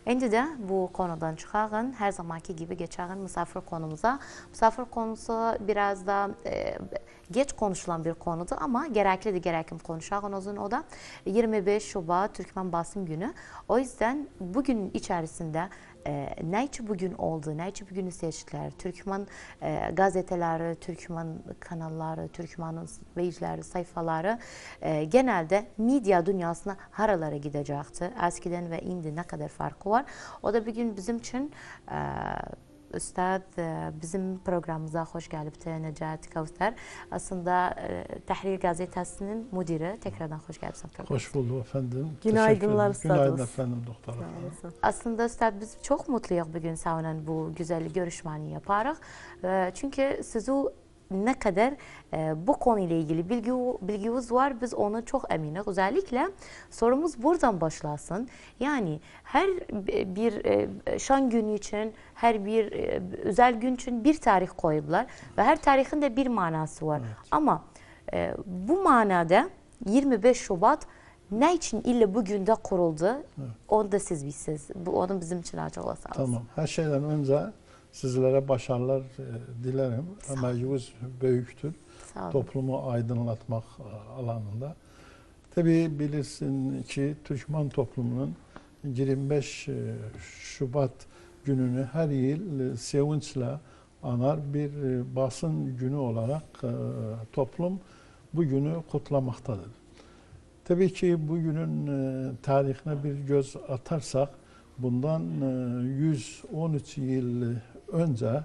Şimdi de bu konudan çıkağın, her zamanki gibi geçeğin misafir konumuza. Misafir konusu biraz da geç konuşulan bir konudu ama gerekli de gerekim konuşağın uzun o da 25 Şubat Türkmen Basın Günü. O yüzden bugün içerisinde ne için bugün oldu, ne için bugünü seçtiler? Türkmen gazeteleri, Türkmen kanalları, Türkmen webleri, sayfaları genelde medya dünyasına haralara gidecekti. Eskiden ve indi ne kadar farkı var. O da bugün bizim için Üstad bizim programımıza hoş gelip Necati Kavser. Aslında Tahrir Gazetesi'nin müdürü. Tekrardan hoş geldin. Hoş bulduk efendim. Günaydınlar Üstad. Günaydın efendim doktor. Aslında Üstad biz çok mutluyuz bugün seninle bu güzel görüşmeyi yaparak. Çünkü sizi ne kadar bu konuyla ilgili bilginiz var, biz onu çok eminiz. Özellikle sorumuz buradan başlasın. Yani her bir şan günü için, her bir özel gün için bir tarih koydular ve her tarihin de bir manası var. Evet. Ama bu manada 25 Şubat ne için illa bugün de kuruldu? Evet. Onu da siz bilsiniz. Onu bizim için açıklasanız. Tamam. Her şeyden önce sizlere başarılar dilerim. Emeğiniz büyüktür. Toplumu aydınlatmak alanında. Tabii bilirsin ki Türkmen toplumunun 25 Şubat gününü her yıl sevinçle anar bir basın günü olarak toplum bu günü kutlamaktadır. Tabii ki bugünün tarihine bir göz atarsak bundan 113 yıl önce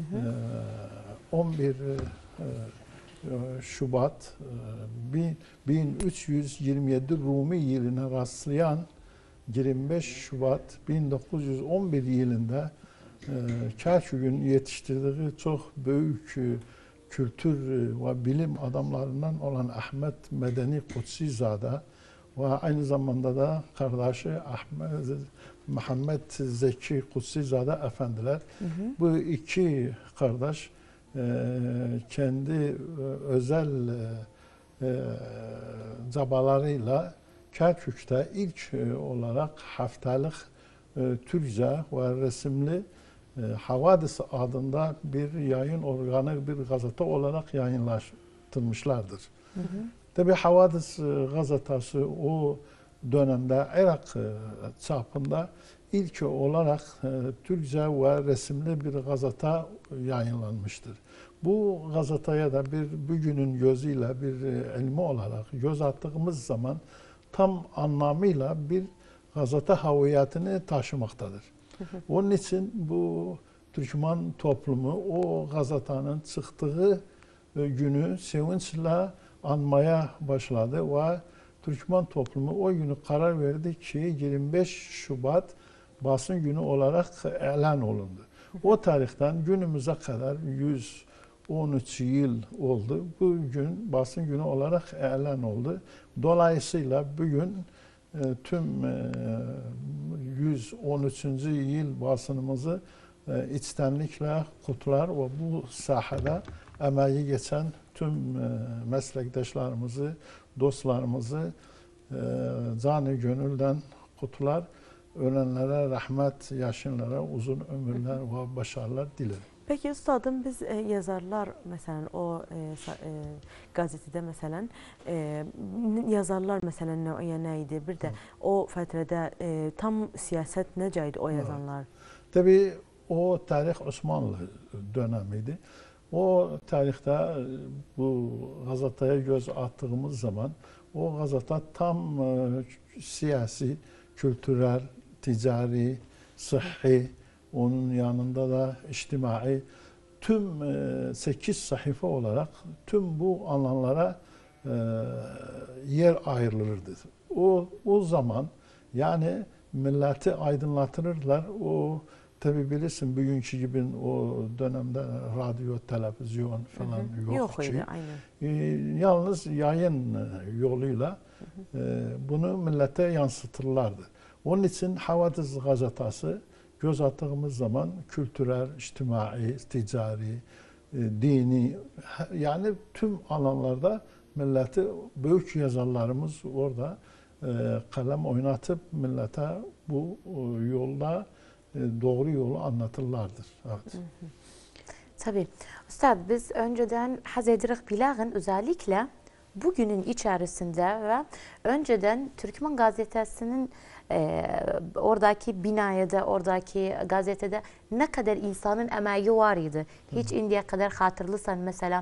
11 Şubat 1327 Rumi yılına rastlayan 25 Şubat 1911 yılında Kerkük'ün yetiştirdiği çok büyük kültür ve bilim adamlarından olan Ahmet Medeni Kutsizade ve aynı zamanda da kardeşi Muhammed Zeki Kutsizade efendiler. Bu iki kardeş kendi özel çabalarıyla Kerkük'te ilk olarak haftalık Türkçe ve resimli Havadis adında bir yayın organı, bir gazete olarak yayınlaştırmışlardır. Tabi Havadis gazetesi o dönemde Irak çapında ilk olarak Türkçe ve resimli bir gazete yayınlanmıştır. Bu gazeteye de bugünün gözüyle bir ilmi olarak göz attığımız zaman tam anlamıyla bir gazete haviyetini taşımaktadır. Onun için bu Türkmen toplumu o gazetenin çıktığı günü sevinçle anmaya başladı ve Türkmen toplumu o günü karar verdi ki 25 Şubat basın günü olarak elan olundu. O tarihten günümüze kadar 113 yıl oldu. Bu gün basın günü olarak elan oldu. Dolayısıyla bugün tüm 113. yıl basınımızı içtenlikle kutlar ve bu sahada emeği geçen tüm meslektaşlarımızı, dostlarımızı canı gönülden kutlar. Ölenlere rahmet, yaşınlara uzun ömürler ve başarılar dilerim. Peki üstadım biz yazarlar mesela o gazetede mesela yazarlar mesela neydi bir de o fetrede tam siyaset necaydı o yazanlar? Tabii o tarih Osmanlı dönemiydi. O tarihte bu gazeteye göz attığımız zaman o gazete tam siyasi, kültürel, ticari, sıhhi, onun yanında da içtimai tüm 8 sayfa olarak tüm bu alanlara yer ayrılırdı. O zaman yani milleti aydınlatırlar. O tabi bilirsin bugünkü gibi o dönemde radyo, televizyon falan yok ki. Yalnız yayın yoluyla bunu millete yansıtırlardı. Onun için Havadis gazetesi göz attığımız zaman kültürel, içtimai, ticari, dini yani tüm alanlarda milleti büyük yazarlarımız orada kalem oynatıp millete bu yolda doğru yolu anlatırlardır. Evet. Tabii. Üstad, biz önceden haz ederek bilağın özellikle bugünün içerisinde ve önceden Türkmen Gazetesi'nin oradaki binaya oradaki gazetede ne kadar insanın emeği var idi. Hiç indiye kadar hatırlıysan mesela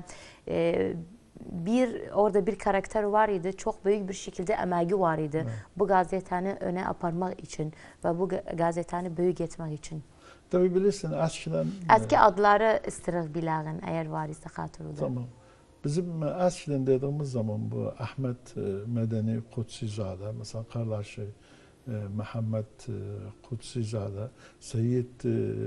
orada bir karakter var idi. Çok büyük bir şekilde emeği var idi. Evet. Bu gazeteni öne aparmak için ve bu gazeteni büyük etmek için. Tabii bilirsin eskiden... Eski adları istirik bilağın eğer var ise hatırladım. Tamam. Bizim eskiden dediğimiz zaman bu Ahmet Medeni Kutsizade, mesela kardeşi Muhammed Kutsizade, Seyyid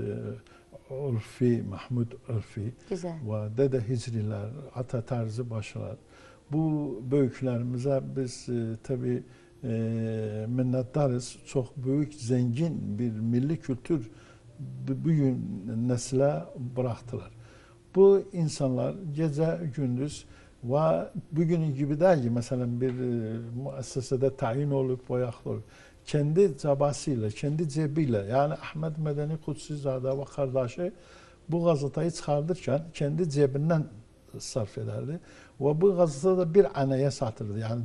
Urfi, Mahmud Urfi Güzel. ve Dede Hicriler, Ata Terzi Başlar. Bu büyüklerimize biz tabii minnettarız. Çok büyük, zengin bir milli kültür bugün nesile bıraktılar. Bu insanlar gece gündüz ve bugünün gibi değil ki mesela bir müessesede tayin olup oyaklı olup kendi çabasıyla, kendi cebiyle yani Ahmet Medeni Kutsizade ve kardeşi bu gazeteyi çıkartırken kendi cebinden sarf ederdi. Ve bu gazetede bir anaya satırdı. Yani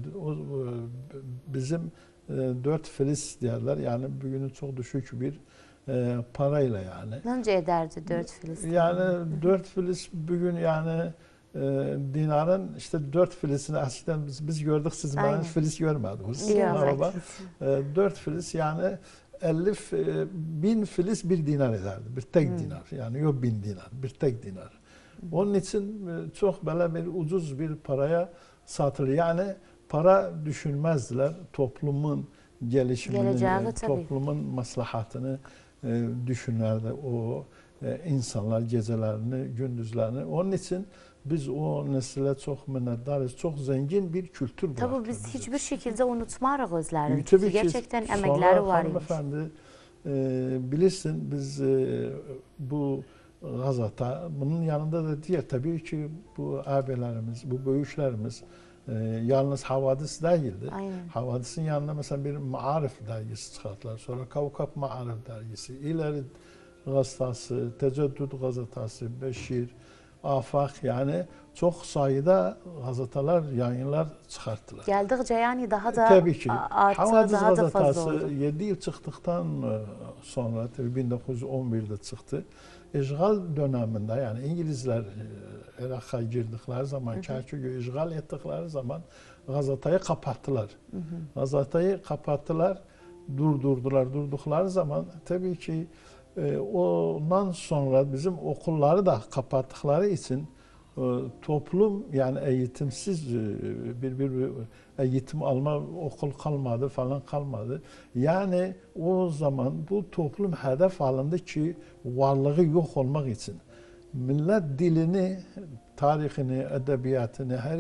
bizim 4 filiz derler. Yani bugünün çok düşük bir parayla yani. Önce ederdi 4 filiz. Yani 4 filiz bugün yani dinarın işte 4 filizini eskiden biz gördük, siz bana filiz görmediniz. 4 filiz yani 50.000 filiz bir dinar ederdi. Bir tek dinar. Yani yok 1000 dinar. Bir tek dinar. Onun için çok böyle bir ucuz bir paraya satılıyor. Yani para düşünmezdiler. Toplumun gelişimini, toplumun maslahatını düşünürlerdi o insanlar gecelerini, gündüzlerini. Onun için biz o nesile çok minnettarız. Çok zengin bir kültür bıraktı. Tabii biz hiçbir şekilde unutmarız özlerini. Tabii gerçekten emekleri var. Hanımefendi bilirsin biz bu gazete bunun yanında da diğer tabii ki bu abilerimiz, bu büyüklerimiz yalnız Havadis değildi. Aynen. Havadis'in yanında mesela bir Maarif dergisi çıkarttılar. Sonra Kavkab Maarif dergisi, İleri gazetesi, Teceddüd gazetesi, Beşir, Afak yani çok sayıda gazeteler, yayınlar çıkarttılar. Geldikçe yani daha da tabii ki. arttı, Havadis daha da fazla oldu. 7 yıl çıktıktan sonra tabii 1911'de çıktı. İşgal döneminde yani İngilizler Irak'a girdikleri zaman, Kerkük'ü işgal ettikleri zaman gazeteyi kapattılar. Gazeteyi kapattılar, durdukları zaman tabii ki ondan sonra bizim okulları da kapattıkları için toplum yani eğitimsiz bir eğitim alma okul kalmadı falan kalmadı. Yani o zaman bu toplum hedef alındı ki varlığı yok olmak için. Millet dilini, tarihini, edebiyatını, her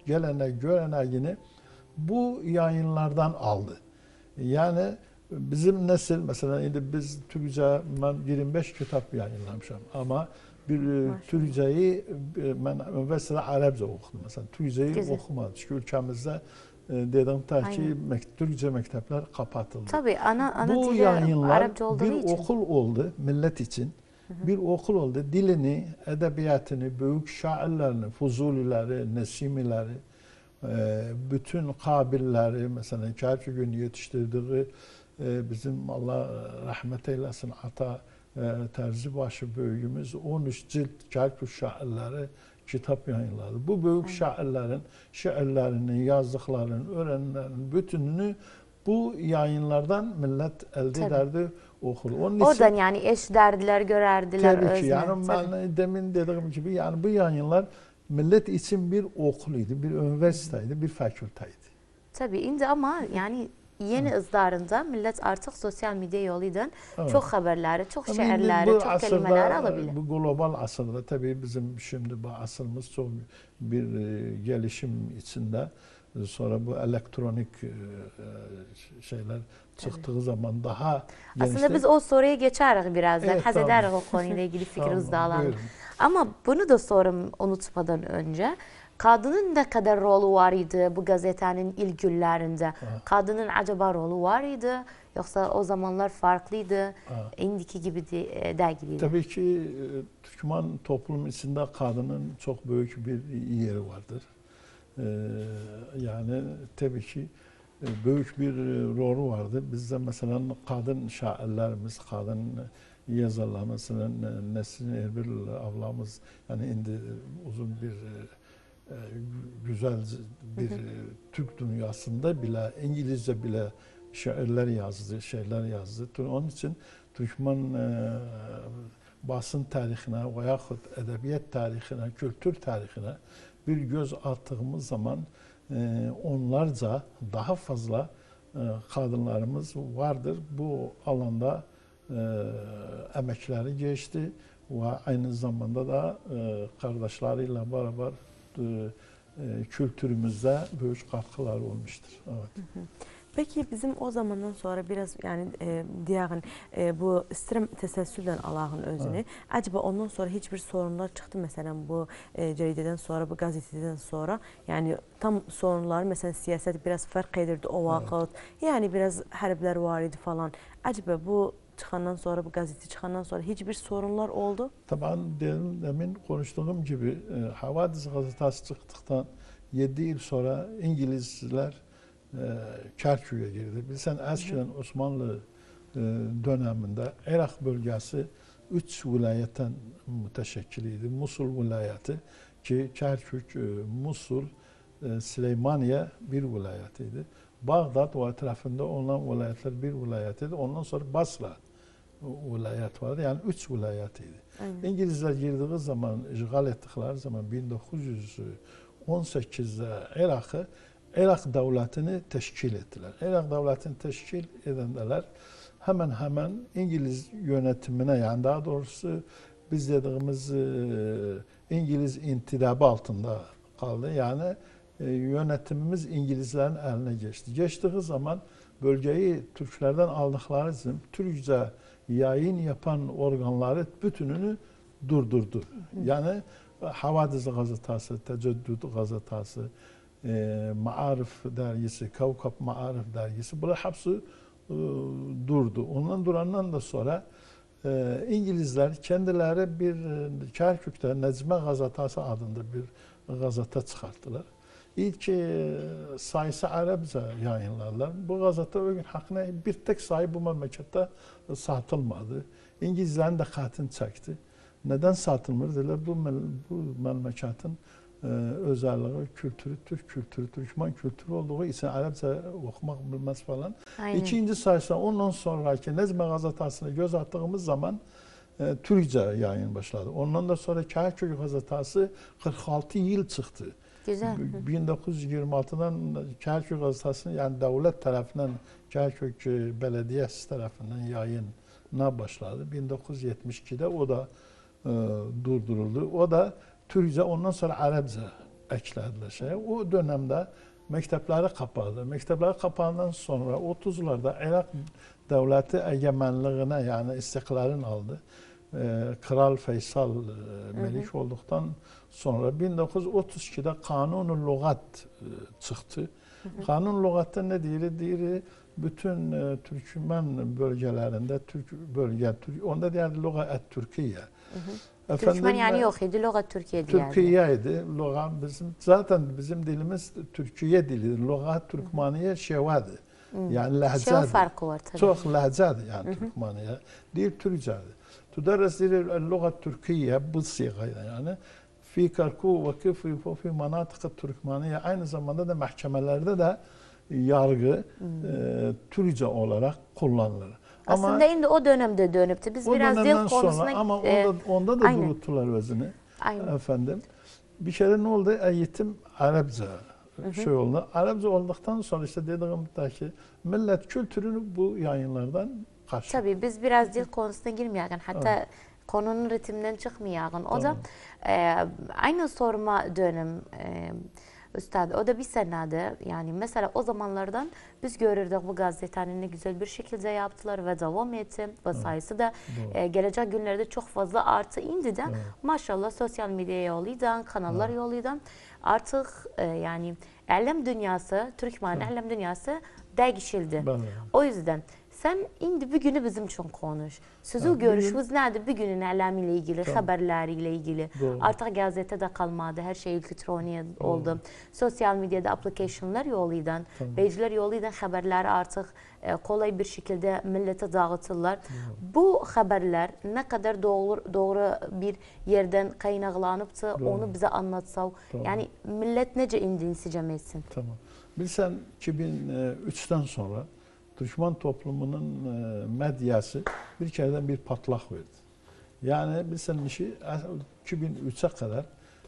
göreneğini bu yayınlardan aldı. Yani bizim nesil mesela şimdi biz Türkçe ben 25 kitap yayınlamışım ama bir Türkçeyi ben mesela Arapça okudum mesela Türkçeyi okumadım çünkü ülkemizde dedim ki Türkçe mektepler kapatıldı. Tabii ana bu dili yayınlar Arapça olduğu bir için. okul oldu millet için. Bir okul oldu. Dilini, edebiyatını, büyük şairlerini, Fuzulileri, Nesimileri, bütün kabilleri mesela Kerkük'ün yetiştirdiği bizim Allah rahmet eylesin Ata Terzibaşı büyüğümüz 13 cilt Kerkük şairleri kitap yayınladı. Bu büyük şairlerin şiirlerini, yazdıklarını, öğrenenlerin bütününü bu yayınlardan millet elde ederdi, okur. Onun oradan yani eş derdiler, görerdiler. Tabii ki yani ben demin dediğim gibi yani bu yayınlar millet için bir okuluydu, bir üniversiteydi, bir fakülteydi. Tabii indi ama yani yeni ızdarında millet artık sosyal medya yoluyla çok haberleri, çok şiirleri, çok kelimeler alabilir. Bu global asırda tabii bizim şimdi bu asırımız çok bir gelişim içinde. Sonra bu elektronik şeyler çıktığı zaman daha genişler. Aslında biz o soruya geçeriz birazdan. Evet, ederek o konuyla ilgili fikrinizi da alalım. Ama bunu da sorum unutmadan önce. Kadının ne kadar rolü var idi bu gazetenin ilk günlerinde? Kadının acaba rolü var idi? Yoksa o zamanlar farklıydı, indiki gibi değildi. Tabii ki Türkmen toplumu içinde kadının çok büyük bir yeri vardır. Yani tabii ki büyük bir rolü vardı. Bizde mesela kadın şairlerimiz, kadın yazarlarımızın Nesrin Erbil ablamız yani indi uzun bir güzel bir Türk dünyasında bile İngilizce bile şairler yazdı, şeyler yazdı. Onun için Türkmen basın tarihine veya edebiyat tarihine, kültür tarihine bir göz attığımız zaman onlarca daha fazla kadınlarımız vardır. Bu alanda emekleri geçti ve aynı zamanda da kardeşleriyle beraber kültürümüzde büyük katkılar olmuştur. Evet. Peki bizim o zamandan sonra biraz yani diyağın bu istirəm təsəssüflə alağın özünü. Evet. Acaba ondan sonra hiçbir sorunlar çıktı mesela bu cerideden sonra, bu gazeteden sonra? Yani tam sorunlar mesela siyaset biraz fark edirdi o vakit. Evet. Yani biraz hərplər var idi falan. Acaba bu çıkandan sonra, bu gazete çıkandan sonra hiçbir sorunlar oldu? Tabii demin konuştuğum gibi Havadis gazetesi çıktıktan 7 yıl sonra İngilizler Kerkük'e girdi. Bilsen eskiden Osmanlı döneminde Irak bölgesi 3 vilayetten müteşekkiliydi. Musul vilayeti ki Kerkük, Musul, Süleymaniye bir vilayetiydi. Bağdat ve etrafında olan vilayetler bir vilayetiydi. Ondan sonra Basra vilayet vardı. Yani 3 vilayetiydi. Aynen. İngilizler girdiği zaman, işgal ettikleri zaman 1918'de Irak devletini teşkil ettiler. Irak devletini teşkil edenler hemen İngiliz yönetimine yani daha doğrusu biz dediğimiz İngiliz intidabı altında kaldı. Yani yönetimimiz İngilizlerin eline geçti. Geçtiği zaman bölgeyi Türklerden aldıkları için Türkçe yayın yapan organları bütününü durdurdu. Yani Havadis gazetesi, Teceddüd gazetesi, Maarif dergisi, Kavkab Maarif dergisi bunlar hepsi durdu. Ondan durandan da sonra İngilizler kendileri bir Kerkük'te Necme gazetesi adında bir gazete çıkarttılar. İlk sayısı Arapça yayınlarlar. Bu gazete o gün hakkında bir tek sayı bu memlekette satılmadı. İngilizlerin dikkatini çekti. Neden satılmır dediler? Bu memleketin özelliği, kültürü, Türk kültürü, Türkmen kültürü olduğu için Arapça okumak bilmez falan. Aynen. İkinci sayısı ondan sonraki Necme gazetesine göz attığımız zaman Türkçe yayın başladı. Ondan da sonra Kerkük gazetesi 46 yıl çıktı. Güzel. 1926'dan Kerkük gazetesini yani devlet tarafından Kerkük Belediyesi tarafından yayına başladı. 1972'de o da durduruldu. O da Türkçe ondan sonra Arapça eklediler. O dönemde mektepleri kapadı. Mektepleri kapandan sonra 30'larda Irak devleti egemenliğine yani istiklalini aldı. Kral Faysal melik olduktan sonra 1932'de Kanun-u Lugat çıktı. Kanun Lugat'ta ne diyor? Bütün Türkmen bölgelerinde onda diğer Lugat Türkiye. Türkmen yani yok idi, Lugat Türkiye diyordu. Türkiye'ydi. Lugat zaten bizim dilimiz Türkiye dili. Lugat Türkmeniye şevadı. Yani lehçadı. Şeva farkı var tabii. Çok lehçadı yani Türkmeniye. Değil Türkçe'di. تدرس اللغة التركية بالصيغة yani في Kerkük ve في مناطق Türkmeniye aynı zamanda da mahkemelerde de yargı Türkçe olarak kullanılır. Aslında şimdi o dönemde dönüptü. Biz biraz dil konusuna sonra, ama onda da duruttular özünü. Aynen. Efendim. Bir kere ne oldu? Eğitim Arapça şey oldu. Arapça olduktan sonra işte dediğim ki millet kültürünü bu yayınlardan karşı. Tabii biz biraz dil konusuna girmeyelim. Hatta evet. Konunun ritminden çıkmayalım. O da aynı soruma dönüm Üstad. O da bir senede yani mesela o zamanlardan biz görürdük bu gazetenin ne güzel bir şekilde yaptılar ve devam etti. Ve sayısı da gelecek günlerde çok fazla artı indi de maşallah sosyal medya yoluyla, kanallar yoluyla artık yani elem dünyası, Türkmen elem dünyası değişildi. O yüzden Sen indi bir günü bizim için konuş. Sözü görüşümüz nedir? Bir günün elemiyle ilgili, haberleriyle ilgili. Doğru. Artık gazetede kalmadı. Her şey elektroniye oldu. Sosyal medyada applicationlar yoluyla, beyciler yoluyla haberleri artık kolay bir şekilde millete dağıtırlar. Bu haberler ne kadar doğru bir yerden kaynaklanıp da onu bize anlatsa, yani millet nece indiğini sizce etsin? Tamam. Bilsen 2003'ten sonra düşman toplumunun medyası bir kereden bir patlak verdi. Yani bilsen işi 2003'e kadar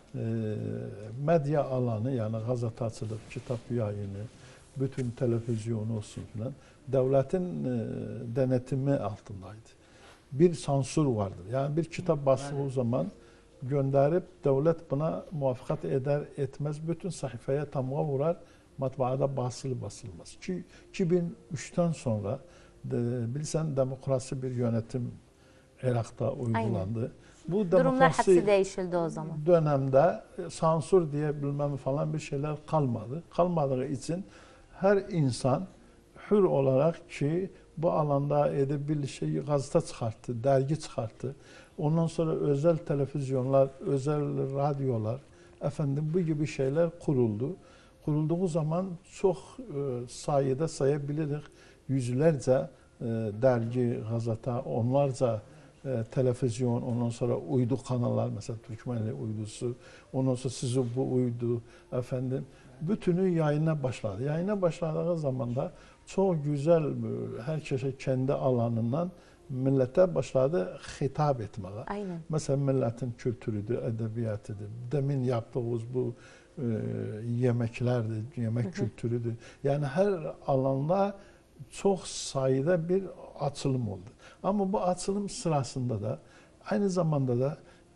medya alanı, yani gazetecilik, kitap yayını, bütün televizyon olsun filan devletin denetimi altındaydı. Bir sansür vardır. Yani bir kitap basıldığı zaman gönderip devlet buna muvaffakat eder etmez bütün sayfaya tamga vurar, matbaada basılmaz. 2003'ten sonra bilsen demokrasi bir yönetim Irak'ta uygulandı. Aynen. Bu Durumlar hepsi değişildi o zaman. Dönemde sansür diye bilmem falan bir şeyler kalmadı. Kalmadığı için her insan hür olarak ki bu alanda edebilir şey gazete çıkarttı, dergi çıkarttı. Ondan sonra özel televizyonlar, özel radyolar, efendim bu gibi şeyler kuruldu. Kurulduğu zaman çok sayıda sayabiliriz. Yüzlerce dergi, gazete, onlarca televizyon, ondan sonra uydu kanallar, mesela Türkmenli uydusu, ondan sonra sizin bu uydu, efendim, bütünü yayına başladı. Yayına başladığı zaman da çok güzel, herkese kendi alanından millete başladı hitap etmeye. Aynen. Mesela milletin kültürüdür, edebiyatıdır. Demin yaptığımız bu yemeklerdir, yemek kültürüdür. Yani her alanda çok sayıda bir açılım oldu. Ama bu açılım sırasında da aynı zamanda da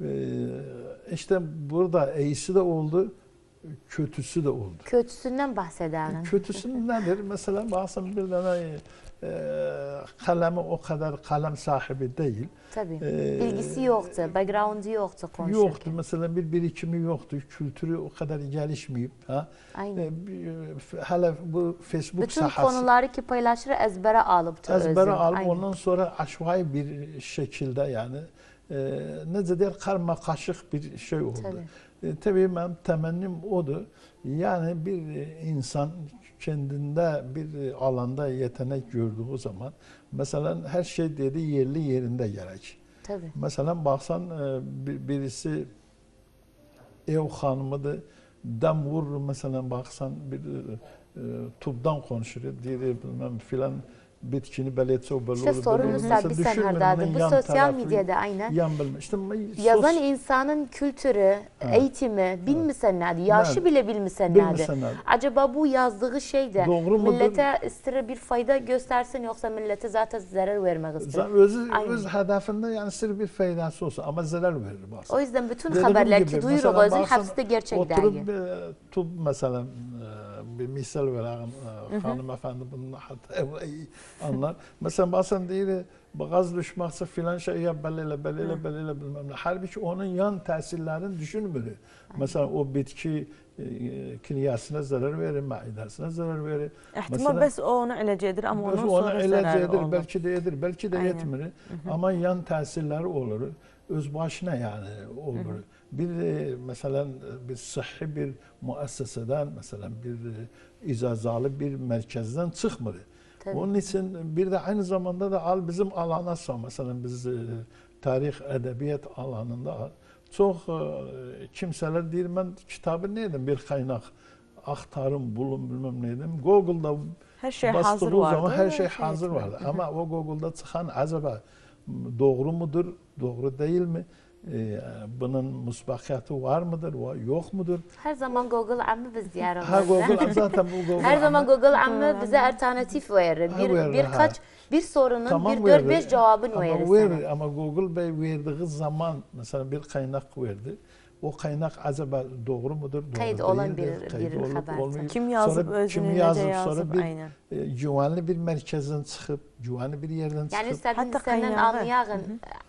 işte burada iyisi de oldu, kötüsü de oldu. Kötüsünden bahsedelim. Kötüsü nedir? Mesela bazen bir tane kalemi o kadar kalem sahibi değil. Tabii. Bilgisi yoktu, background'u yoktu konuşurken. Yoktu. Mesela bir birikimi yoktu. Kültürü o kadar gelişmeyip. Aynen. Hala bu Facebook bütün sahası. Bütün konuları ki paylaşır ezbere alıp da ezbere alıp ondan sonra aşvai bir şekilde yani ne der karma kaşık bir şey oldu. Tabii benim temennim odur. Yani bir insan kendinde bir alanda yetenek gördüğü zaman mesela her şey dedi yerli yerinde gerek. Tabii. Mesela baksan birisi ev hanımıdır, dem vurur mesela baksan bir tubdan konuşur diye bilmem filan bitkini beletse o belli olur. İşte sorun mesela bir senardadır. Bu sosyal medyada aynen. İşte yazan insanın kültürü, eğitimi bilmesen nedir? Yaşı bile bilmesen nedir? Acaba bu yazdığı şey de millete ister bir fayda göstersin yoksa millete zaten zarar vermek ister. Öz hedefinde yani sır bir faydası olsa ama zarar verir bazen. O yüzden bütün haberler ki duyuruyoruz hepsi de gerçek değil. Oturup mesela bir misal vereyim hanımefendi bunun hatta anlar. Mesela bazen değil gaz düşmesi filan şey ya belirle bilmem ne. Halbuki onun yan tesirlerini düşünmüyor. Mesela o bitki kinyasına zarar verir, maidesine zarar verir. Ehtimal bəs o onu eləcə edir, amma onun sonra zararı olur. Belki de edir, belki de etmir. Ama yan tesirleri olur. Öz başına yani olur. Bir mesela bir sıhhi bir müesseseden mesela bir icazalı bir merkezden çıkmır. Onun için bir de aynı zamanda da al bizim alana mesela biz tarih edebiyat alanında çok kimseler değil ben kitabı neydim bir kaynak aktarım bulun bilmem neydim. Google'da her şey hazır vardı. Zaman her şey hazır vardı. Ama o Google'da çıkan acaba doğru mudur, doğru değil mi? Bunun musbakiyatı var mıdır, yok mudur? Her zaman Google amme biz yaramaz. Ha Google zaten bu Google. Her zaman Google amme bize alternatif verir. Bir sorunun tamam, bir 4-5 cevabını verir. Ama Google Bey verdiği zaman mesela bir kaynak verdi. O kaynak acaba doğru mudur, doğru kayıt olan bir haber. Kim yazıp özünü necə yazıp aynen. Güvenli bir merkezden çıkıp, güvenli bir yerden çıkıp. Yani istediğin senden anlayağın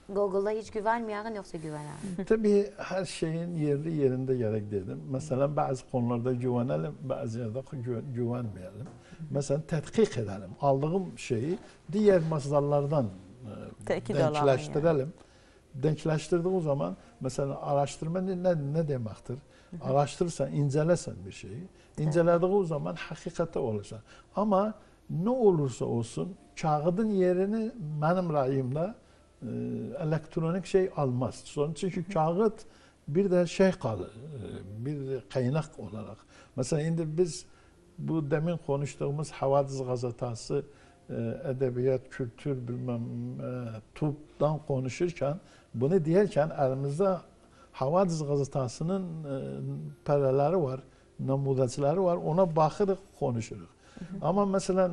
Google'a hiç güvenmeyen yoksa güvenen? Tabii her şeyin yerli yerinde gerek dedim. Mesela bazı konularda güvenelim, bazı yerde güvenmeyelim. Mesela tetkik edelim. Aldığım şeyi diğer masdarlardan denkleştirelim. Denkleştirdiği zaman mesela araştırma ne demektir? Araştırırsan, incelesen bir şeyi, incelediği zaman hakikate olursa. Ama ne olursa olsun kağıdın yerini benim rayımda elektronik şey almaz. Çünkü kağıt bir de şey kalır, bir kaynak olarak. Mesela şimdi biz bu demin konuştuğumuz Havadis gazetesi, edebiyat, kültür, bilmem, tıptan konuşurken, bunu diyerken elimizde Havadis gazetesinin pereleri var, namudaçları var, ona bakırız, konuşuruz. Ama mesela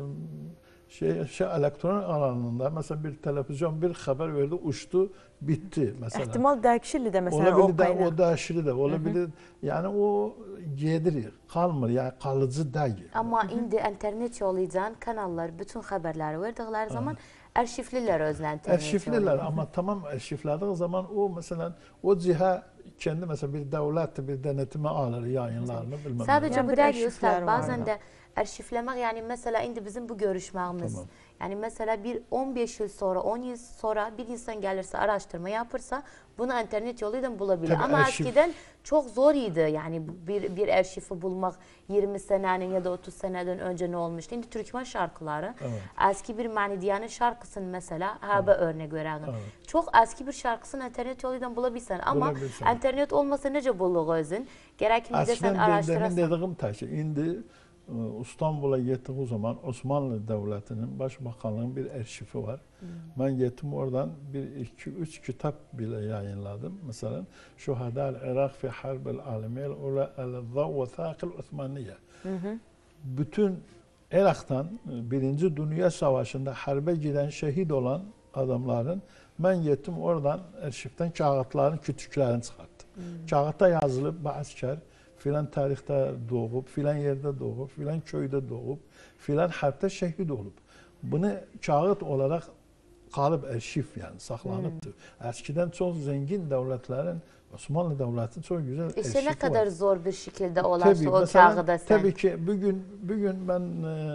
elektronik alanında mesela bir televizyon bir haber verdi, uçtu, bitti mesela. İhtimal değişirli de mesela olabilir o değişirli de olabilir. Yani o gelir, kalmır yani kalıcı değil. Ama indi internet yoluyla kanallar bütün haberleri verdikleri zaman arşivliler özlen arşivliler ama tamam arşivlediği zaman o mesela o ciha kendi mesela bir devlet bir denetime alır yayınlarını bilmem. Sadece yani bu değil Üstad, bazen aynen. de arşivlemek yani mesela indi bizim bu görüşmemiz. Tamam. Yani mesela bir 15 yıl sonra 10 yıl sonra bir insan gelirse araştırma yapırsa bunu internet yoluyla bulabilir. Tabii ama arşiv... eskiden çok zor idi yani bir arşivi bulmak 20 senenin ya da 30 seneden önce ne olmuştu. Şimdi Türkmen şarkıları eski bir Manidiyan'ın şarkısını mesela haber örnek verelim. Çok eski bir şarkısını internet yoluyla bulabilirsen ama internet olmasa nece bulur özün? Gerekli de sen araştırırsan. Demin dediğim taşı indi İstanbul'a gittiği zaman Osmanlı Devleti'nin Başbakanlığı'nın bir arşivi var. Ben gittim oradan 1-2-3 kitap bile yayınladım. Mesela Şuhadal Irak fi Harbil Alemiyel Ula El-Zav ve Thaqil Osmaniye. Bütün Irak'tan Birinci Dünya Savaşı'nda harbe giden şehit olan adamların ben gittim oradan arşivden kağıtların kütüklerini çıkarttım. Kağıtta yazılıp bu asker filan tarihte doğup, filan yerde doğup, filan köyde doğup, filan harpte şehit olup. Bunu kağıt olarak kalıp arşiv yani saklanıptı. Eskiden çok zengin devletlerin, Osmanlı Devleti'nin çok güzel arşivi var. Ne kadar zor bir şekilde olarsa o kağıda sen. Tabii ki bugün ben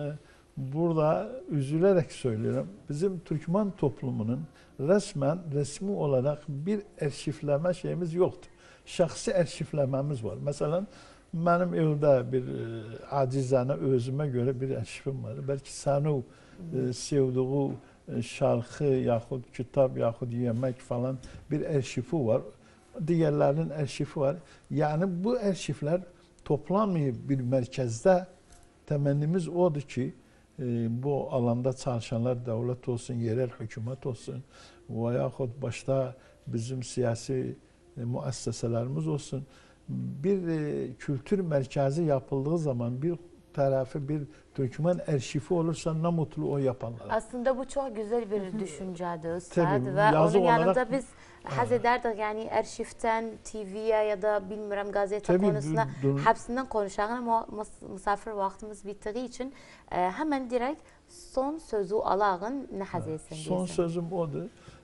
burada üzülerek söylüyorum. Bizim Türkmen toplumunun resmi olarak bir arşivleme şeyimiz yoktur. Şahsi arşivlememiz var. Mesela benim evde bir acizane özüme göre bir arşivim var. Belki senin sevdiği şarkı yahut kitap yahut yemek falan bir arşivi var. Diğerlerinin arşivi var. Yani bu arşivler toplanmayıp bir merkezde temennimiz odur ki bu alanda çalışanlar devlet olsun, yerel hükümet olsun veyahut başta bizim siyasi müesseselerimiz olsun. Bir kültür merkezi yapıldığı zaman bir tarafı bir Türkmen arşivi olursa ne mutlu o yapanlar. Aslında bu çok güzel bir düşüncedir Üstad Tabii, ve onun yanında olarak, biz haz ederdik yani arşivten TV'ye ya da bilmiyorum gazete konusuna hepsinden konuşalım ama misafir vaktimiz bittiği için hemen direkt son sözü alağın ne haz etsin son sözüm odur.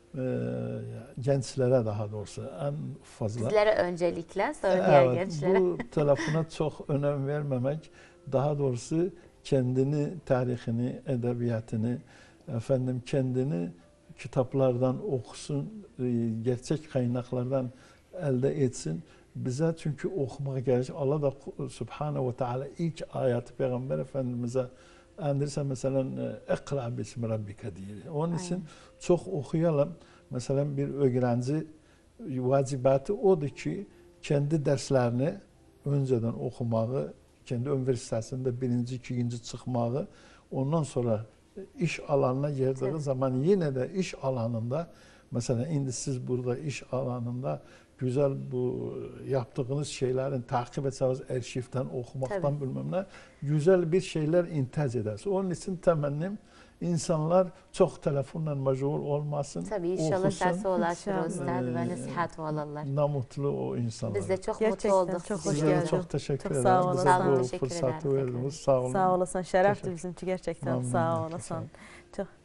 Gençlere daha doğrusu en fazla. Bizlere öncelikle sonra diğer gençlere. Bu telefona çok önem vermemek, daha doğrusu kendini, tarihini, edebiyatını, kendini kitaplardan okusun, gerçek kaynaklardan elde etsin. Bize çünkü okumak gerekir. Allah da Subhanahu ve Teala ilk ayeti Peygamber Efendimiz'e endirirse mesela "Ekra bismi rabbike" diyor. Onun için çok okuyalım. Mesela bir öğrenci vacibatı odur ki kendi derslerini önceden okumağı, kendi üniversitesinde birinci, ikinci çıkmağı, ondan sonra iş alanına girdiği zaman yine de iş alanında mesela şimdi siz burada iş alanında güzel bu yaptığınız şeylerin takip etseniz arşivden okumaktan bilmem ne güzel bir şeyler intaj edersiniz. Onun için temennim insanlar çok telefonla meşgul olmasın. Tabii inşallah sesi ulaşır Üstad ve nasihat olallar. Ne mutlu o insanlar. Biz de çok gerçekten mutlu olduk. Çok hoş geldiniz. Çok teşekkür ederim. Sağ olasın. Bize bu fırsatı verdiniz. Sağ olun. Sağ olasın. Şerefti bizim için gerçekten. Sağ olasın. Çok